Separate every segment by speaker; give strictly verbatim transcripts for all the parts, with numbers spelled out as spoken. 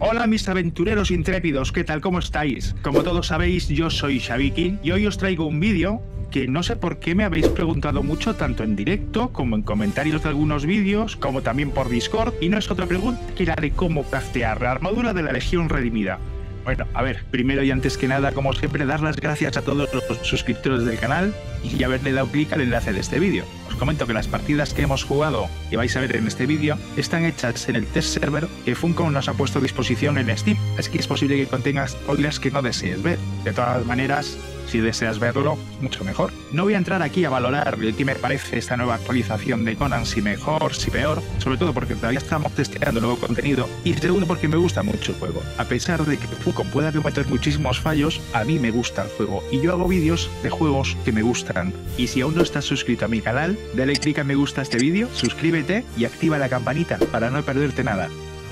Speaker 1: Hola mis aventureros intrépidos, ¿qué tal? ¿Cómo estáis? Como todos sabéis, yo soy Shabiki y hoy os traigo un vídeo que no sé por qué me habéis preguntado mucho, tanto en directo como en comentarios de algunos vídeos, como también por Discord, y no es otra pregunta que la de cómo craftear la armadura de la Legión Redimida. Bueno, a ver, primero y antes que nada, como siempre, dar las gracias a todos los suscriptores del canal y haberle dado clic al enlace de este vídeo. Os comento que las partidas que hemos jugado y vais a ver en este vídeo están hechas en el test server que Funcom nos ha puesto a disposición en Steam, así que es posible que contenga spoilers que no desees ver. De todas maneras, si deseas verlo, mucho mejor. No voy a entrar aquí a valorar qué me parece esta nueva actualización de Conan, si mejor, si peor, sobre todo porque todavía estamos testeando nuevo contenido, y segundo porque me gusta mucho el juego. A pesar de que Funcom pueda cometer muchísimos fallos, a mí me gusta el juego y yo hago vídeos de juegos que me gustan. Y si aún no estás suscrito a mi canal, dale click a me gusta a este vídeo, suscríbete y activa la campanita para no perderte nada.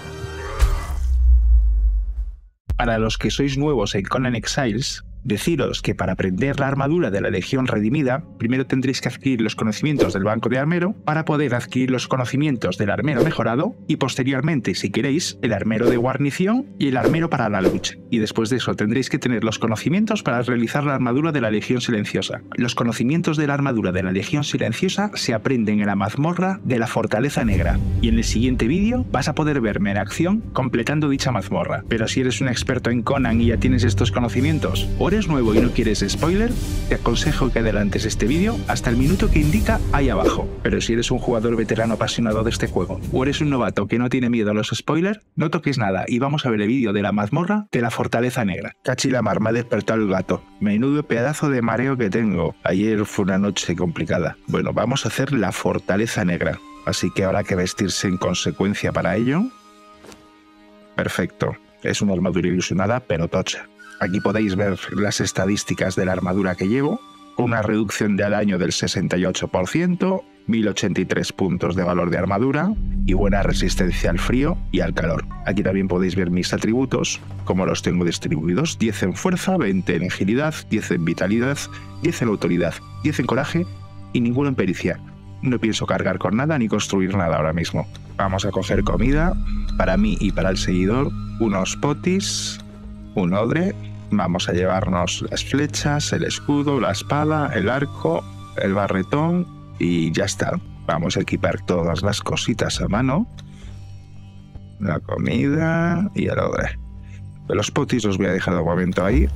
Speaker 1: Para los que sois nuevos en Conan Exiles, deciros que para aprender la armadura de la Legión Redimida, primero tendréis que adquirir los conocimientos del banco de armero para poder adquirir los conocimientos del armero mejorado y posteriormente, si queréis, el armero de guarnición y el armero para la lucha. Y después de eso tendréis que tener los conocimientos para realizar la armadura de la Legión Silenciosa. Los conocimientos de la armadura de la Legión Silenciosa se aprenden en la mazmorra de la Fortaleza Negra. Y en el siguiente vídeo vas a poder verme en acción completando dicha mazmorra. Pero si eres un experto en Conan y ya tienes estos conocimientos, o eres nuevo y no quieres spoiler, te aconsejo que adelantes este vídeo hasta el minuto que indica ahí abajo. Pero si eres un jugador veterano apasionado de este juego o eres un novato que no tiene miedo a los spoilers, no toques nada y vamos a ver el vídeo de la mazmorra de la Fortaleza Negra. Cachi la mar, me ha despertado el gato. Menudo pedazo de mareo que tengo. Ayer fue una noche complicada. Bueno, vamos a hacer la Fortaleza Negra, así que habrá que vestirse en consecuencia para ello. Perfecto. Es una armadura ilusionada, pero tocha. Aquí podéis ver las estadísticas de la armadura que llevo, con una reducción de daño del sesenta y ocho por ciento, mil ochenta y tres puntos de valor de armadura y buena resistencia al frío y al calor. Aquí también podéis ver mis atributos, como los tengo distribuidos: diez en fuerza, veinte en agilidad, diez en vitalidad, diez en autoridad, diez en coraje y ninguno en pericia. No pienso cargar con nada ni construir nada ahora mismo. Vamos a coger comida para mí y para el seguidor, unos potis, un odre, vamos a llevarnos las flechas, el escudo, la espada, el arco, el barretón y ya está. Vamos a equipar todas las cositas a mano, la comida y el odre. Los potis los voy a dejar de momento ahí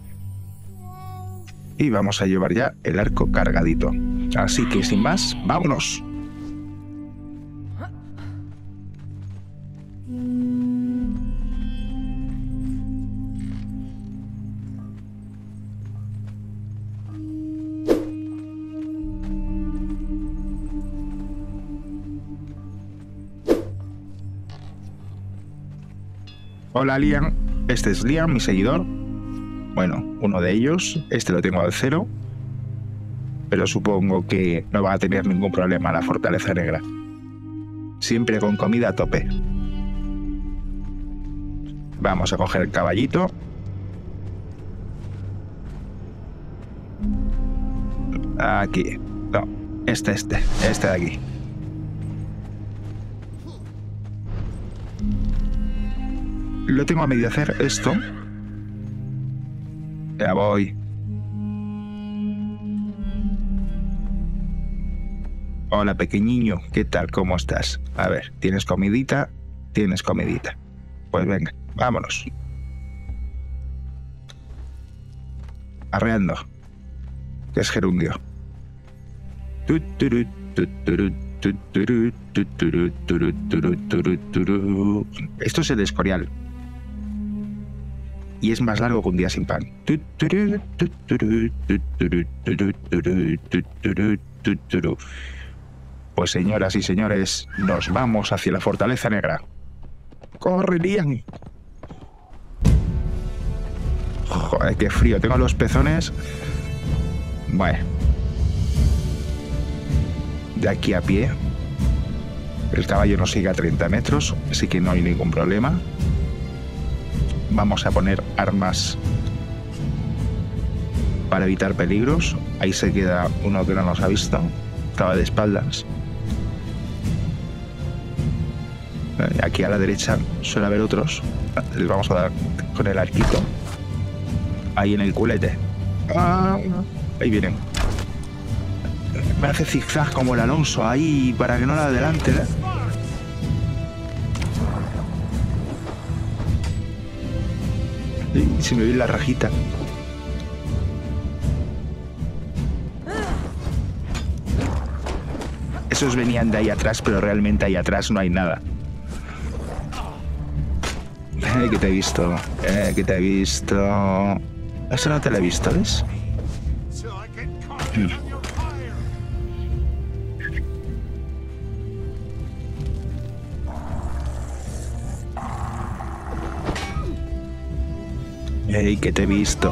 Speaker 1: y vamos a llevar ya el arco cargadito. Así que sin más, ¡vámonos! Hola Liam, este es Liam, mi seguidor. Bueno, uno de ellos, este lo tengo al cero, pero supongo que no va a tener ningún problema la Fortaleza Negra. Siempre con comida a tope. Vamos a coger el caballito. Aquí, no, este, este, este de aquí. Lo tengo a medio hacer esto. Ya voy. Hola pequeñiño, ¿qué tal? ¿Cómo estás? A ver, ¿tienes comidita? Tienes comidita. Pues venga, vámonos. Arreando. Que es gerundio. Esto es el Escorial. Y es más largo que un día sin pan. Pues señoras y señores, nos vamos hacia la Fortaleza Negra. ¡Corre, Liam! Joder, qué frío. Tengo los pezones. Bueno. De aquí a pie. El caballo nos sigue a treinta metros, así que no hay ningún problema. Vamos a poner armas para evitar peligros. Ahí se queda uno que no nos ha visto. Estaba de espaldas. Aquí a la derecha suele haber otros. Les vamos a dar con el arquito. Ahí en el culete. Ah, ahí vienen. Me hace zigzag como el Alonso ahí para que no la adelante, ¿eh? Y se me ve la rajita. Esos venían de ahí atrás, pero realmente ahí atrás no hay nada. Eh, que te he visto. Eh, que te he visto. Eso no te lo he visto, ¿ves? Mm. Ey, que te he visto.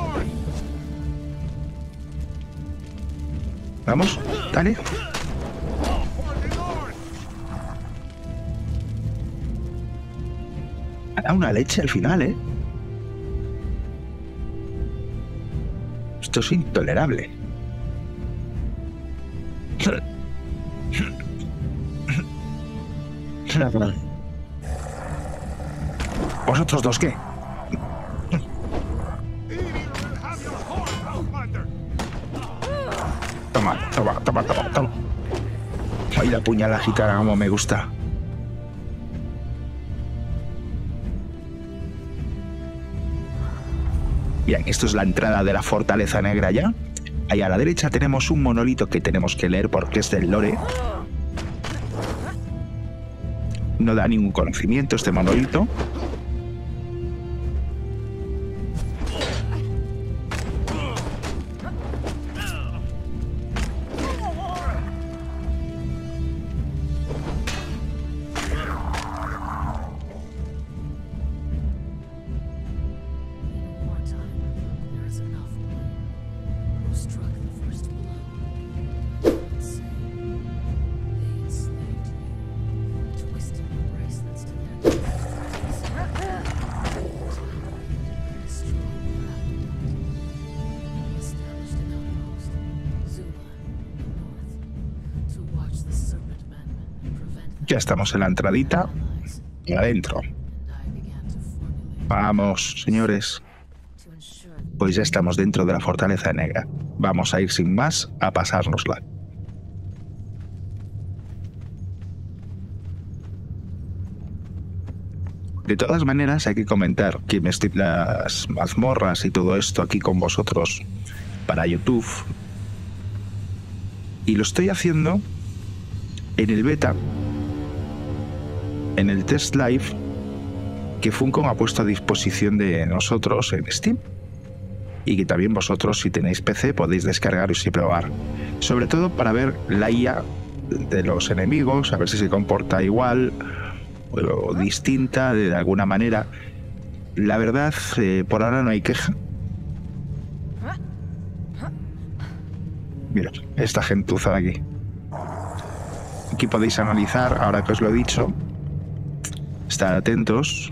Speaker 1: Vamos, dale. Ha dado una leche al final, ¿eh? Esto es intolerable. ¿Vosotros dos qué? Toma, toma, toma, toma, toma. Ay, la puñalada gitana, como me gusta. Bien, esto es la entrada de la Fortaleza Negra ya. Ahí a la derecha tenemos un monolito que tenemos que leer porque es del lore. No da ningún conocimiento este monolito. Ya estamos en la entradita. Adentro. Vamos, señores. Pues ya estamos dentro de la Fortaleza Negra. Vamos a ir sin más a pasárnosla. De todas maneras, hay que comentar que me estoy las mazmorras y todo esto aquí con vosotros para YouTube. Y lo estoy haciendo en el beta, en el test live que Funcom ha puesto a disposición de nosotros en Steam. Y que también vosotros, si tenéis P C, podéis descargaros y probar. Sobre todo para ver la I A de los enemigos, a ver si se comporta igual o distinta de alguna manera. La verdad, eh, por ahora no hay queja. Mira, esta gentuza de aquí. Aquí podéis analizar, ahora que os lo he dicho. Estar atentos.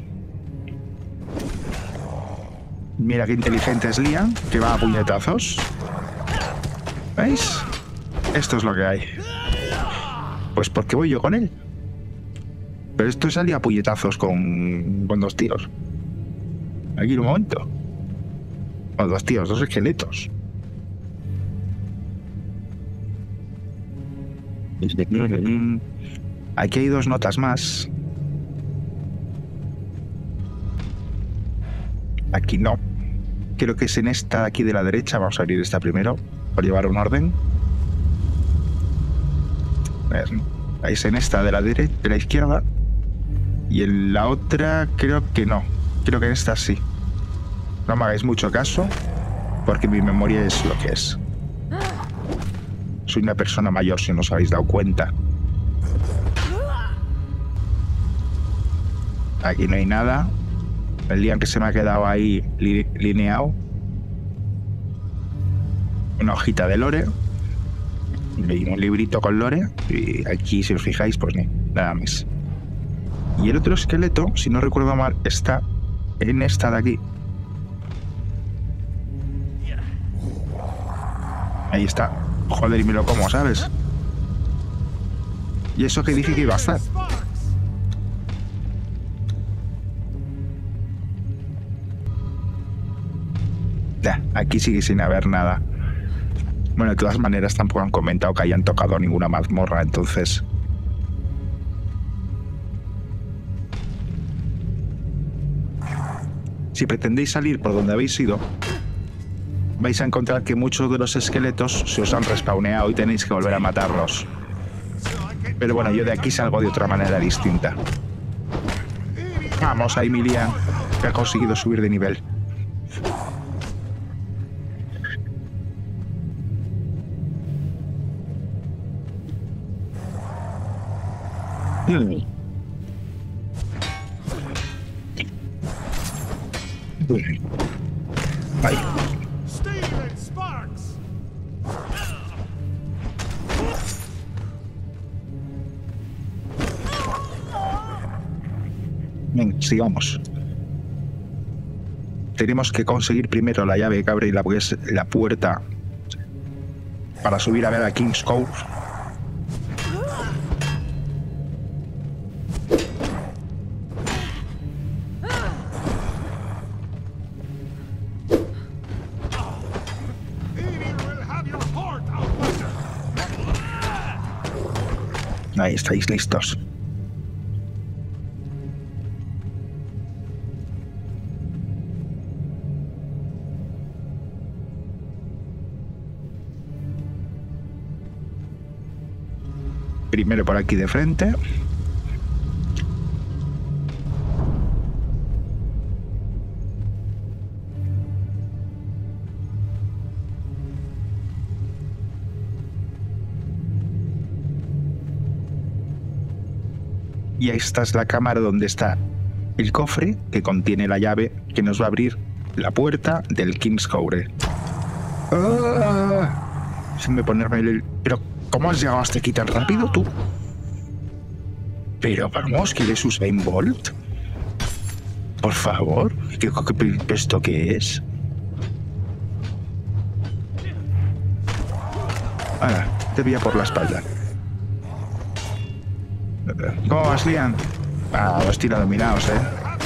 Speaker 1: Mira qué inteligente es Liam, que va a puñetazos. ¿Veis? Esto es lo que hay. Pues porque voy yo con él. Pero esto salía a puñetazos con, con dos tíos. Aquí un momento. Con dos tíos, dos esqueletos. Aquí hay dos notas más. Aquí no. Creo que es en esta de aquí de la derecha. Vamos a abrir esta primero, por llevar un orden. A ver, es en esta de la derecha, de la izquierda. Y en la otra creo que no. Creo que en esta sí. No me hagáis mucho caso, porque mi memoria es lo que es. Soy una persona mayor, si no os habéis dado cuenta. Aquí no hay nada. El día en que se me ha quedado ahí li lineado. Una hojita de lore. Y un librito con lore. Y aquí, si os fijáis, pues ni nada más. Y el otro esqueleto, si no recuerdo mal, está en esta de aquí. Ahí está. Joder, y me lo como, ¿sabes? Y eso que dije que iba a estar. Ya, aquí sigue sin haber nada. Bueno, de todas maneras tampoco han comentado que hayan tocado ninguna mazmorra, entonces... Si pretendéis salir por donde habéis ido, vais a encontrar que muchos de los esqueletos se os han respawneado y tenéis que volver a matarlos. Pero bueno, yo de aquí salgo de otra manera distinta. Vamos a Emilia, que ha conseguido subir de nivel. Ahí. Venga, sigamos. Tenemos que conseguir primero la llave que abre la, pues, la puerta para subir a ver a King's Cove. Ahí estáis listos. Primero por aquí de frente. Y esta es la cámara donde está el cofre que contiene la llave que nos va a abrir la puerta del King's Cove. ¡Ah! Sin me ponerme el... Pero, ¿cómo has llegado hasta aquí tan rápido tú? Pero vamos, ¿quieres Usain Bolt? Por favor, ¿qué, qué, esto qué es? Ahora, te voy a por la espalda. ¿Cómo vas, Liam? Ah, los tira dominados, ¿eh?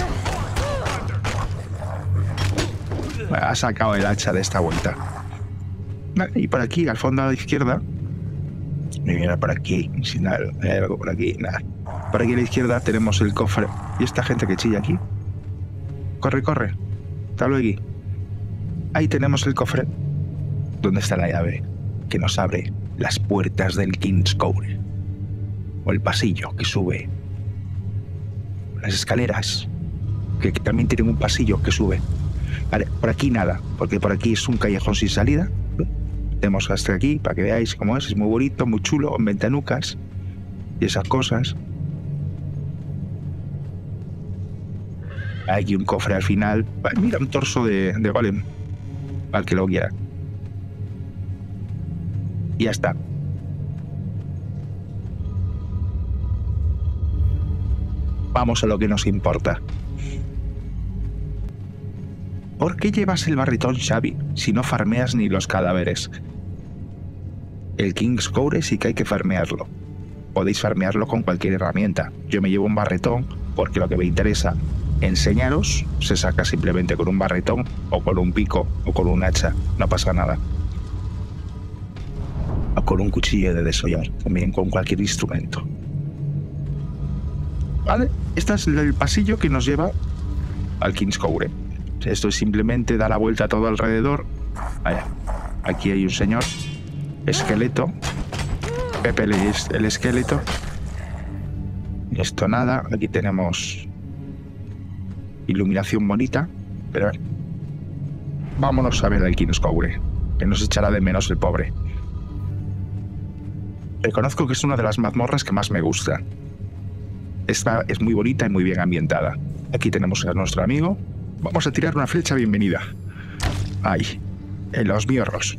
Speaker 1: Ha sacado el hacha de esta vuelta. Y por aquí, al fondo a la izquierda. Y mira, por aquí, sin nada, algo por aquí, nada. Por aquí a la izquierda tenemos el cofre. ¿Y esta gente que chilla aquí? Corre, corre. Está luego aquí. Ahí tenemos el cofre. ¿Dónde está la llave que nos abre las puertas del King's Cove? O el pasillo que sube. Las escaleras, que, que también tienen un pasillo que sube. Vale, por aquí nada, porque por aquí es un callejón sin salida. Tenemos hasta aquí, para que veáis cómo es. Es muy bonito, muy chulo, en ventanucas y esas cosas. Hay aquí un cofre al final. Vale, mira, un torso de, de golem. Para el que lo quiera. Y ya está. Vamos a lo que nos importa. ¿Por qué llevas el barretón, Xavi, si no farmeas ni los cadáveres? El King's Cove sí que hay que farmearlo. Podéis farmearlo con cualquier herramienta. Yo me llevo un barretón porque lo que me interesa enseñaros se saca simplemente con un barretón o con un pico o con un hacha. No pasa nada. O con un cuchillo de desollar. También con cualquier instrumento. Vale, este es el pasillo que nos lleva al King's Cove. Esto es simplemente dar la vuelta a todo alrededor. Vaya, aquí hay un señor esqueleto. Pepe es el esqueleto. Esto nada. Aquí tenemos iluminación bonita. Pero vámonos a ver al King's Cove, que nos echará de menos el pobre. Reconozco que es una de las mazmorras que más me gusta. Esta es muy bonita y muy bien ambientada. Aquí tenemos a nuestro amigo. Vamos a tirar una flecha bienvenida. Ahí, en los miorros.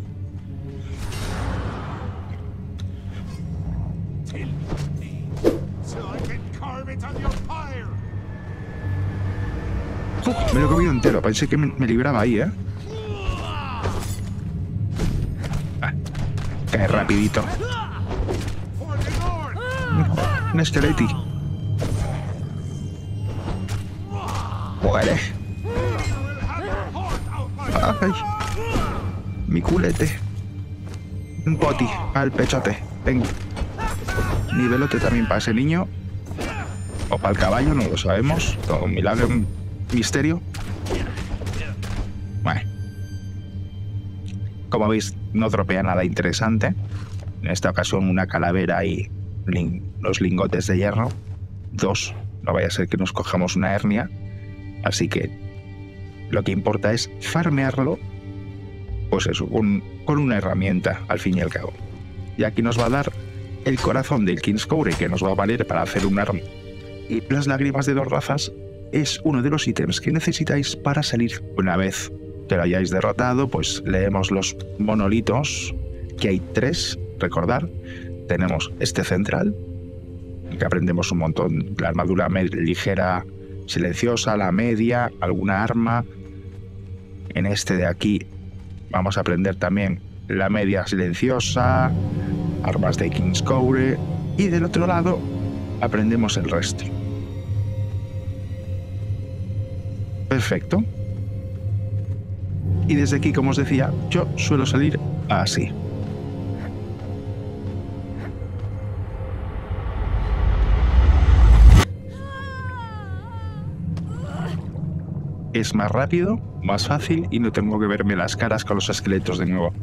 Speaker 1: Uh, me lo he comido entero. Pensé que me, me libraba ahí, ¿eh? Ah, cae rapidito. Un esqueleti. Muere. ¡Ay! Mi culete. Un poti al pechote. Venga. Nivelote también para ese niño. O para el caballo, no lo sabemos. Todo un milagro, un misterio. Bueno. Como veis, no tropea nada interesante. En esta ocasión una calavera y ling los lingotes de hierro. Dos. No vaya a ser que nos cojamos una hernia. Así que lo que importa es farmearlo, pues eso, con, con una herramienta, al fin y al cabo. Y aquí nos va a dar el corazón del Kingscoure, que nos va a valer para hacer un arma. Y las lágrimas de dos razas es uno de los ítems que necesitáis para salir. Una vez que lo hayáis derrotado, pues leemos los monolitos, que hay tres, recordar. Tenemos este central, que aprendemos un montón, la armadura ligera silenciosa, la media, alguna arma. En este de aquí vamos a aprender también la media silenciosa, armas de Kingscoure, y del otro lado aprendemos el resto. Perfecto. Y desde aquí, como os decía, yo suelo salir así. Es más rápido, más fácil y no tengo que verme las caras con los esqueletos de nuevo.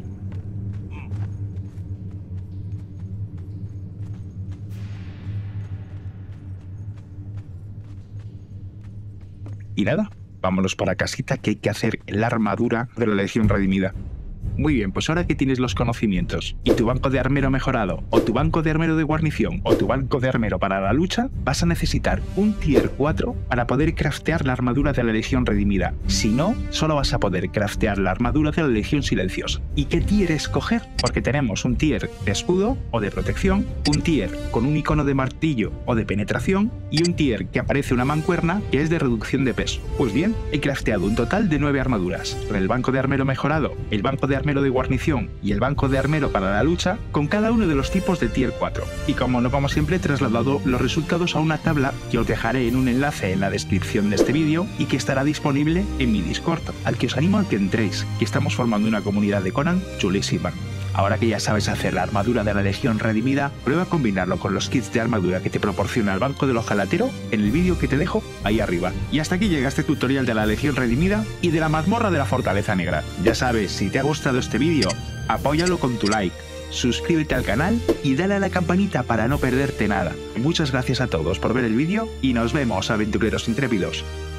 Speaker 1: Y nada, vámonos para casita, que hay que hacer la armadura de la Legión Redimida. Muy bien, pues ahora que tienes los conocimientos y tu banco de armero mejorado, o tu banco de armero de guarnición, o tu banco de armero para la lucha, vas a necesitar un tier cuatro para poder craftear la armadura de la Legión Redimida. Si no, solo vas a poder craftear la armadura de la Legión Silenciosa. ¿Y qué tier escoger? Porque tenemos un tier de escudo o de protección, un tier con un icono de martillo o de penetración, y un tier que aparece una mancuerna que es de reducción de peso. Pues bien, he crafteado un total de nueve armaduras, con el banco de armero mejorado, el banco de armero de guarnición y el banco de armero para la lucha, con cada uno de los tipos de tier cuatro. Y como no, como siempre, he trasladado los resultados a una tabla que os dejaré en un enlace en la descripción de este vídeo y que estará disponible en mi Discord, al que os animo a que entréis, que estamos formando una comunidad de Conan chulísima. Ahora que ya sabes hacer la armadura de la Legión Redimida, prueba a combinarlo con los kits de armadura que te proporciona el banco del ojalatero en el vídeo que te dejo ahí arriba. Y hasta aquí llega este tutorial de la Legión Redimida y de la mazmorra de la Fortaleza Negra. Ya sabes, si te ha gustado este vídeo, apóyalo con tu like, suscríbete al canal y dale a la campanita para no perderte nada. Muchas gracias a todos por ver el vídeo y nos vemos, aventureros intrépidos.